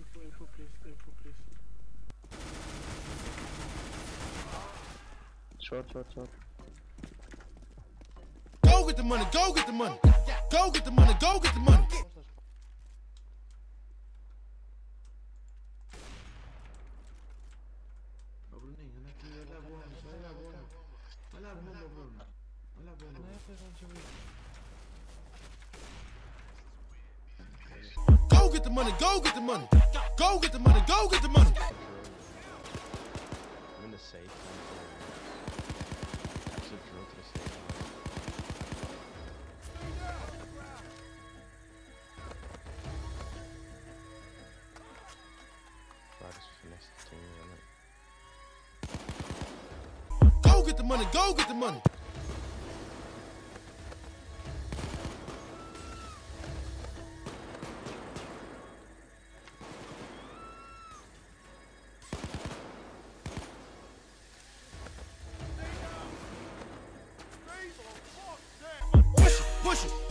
Info, please. Short. Go get the money, go get the money. Go get the money, go get the money. Go get the money, go get the money. Go get the money, go get the money. I'm in the safe. Actually drill to the safe. I just finessed the team, innit? Go get the money, go get the money. Push it.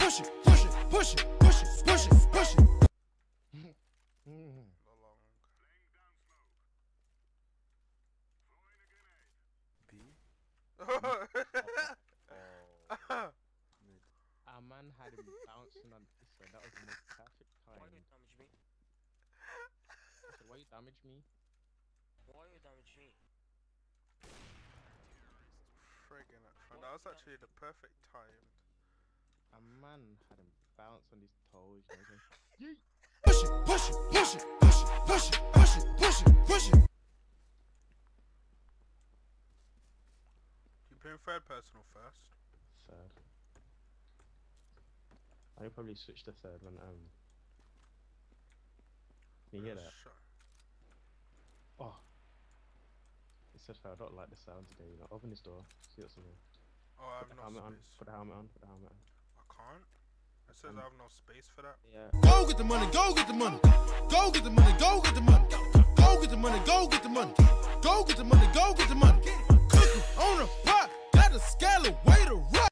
Our man had him bouncing on this way. That was the most perfect time. Why you damage me? I said, why you damage me? Why you damage me? Friggin' it. That was actually the perfect time. A man had him bounce on his toes. You know, Push it. You playing third person or first? third. I'll probably switch to third when Can you hear that? Sure. Oh. It said I don't like the sound today, you know. Open this door. See what's in here. Oh, I have Put the no helmet on. space. Put the helmet on. I can't. It says I have no space for that. Yeah. Go get the money, go get the money. Go get the money, go get the money. Go get the money, go get the money. Go get the money, go get the money. Cooking on a pot, got a scale of way to rock.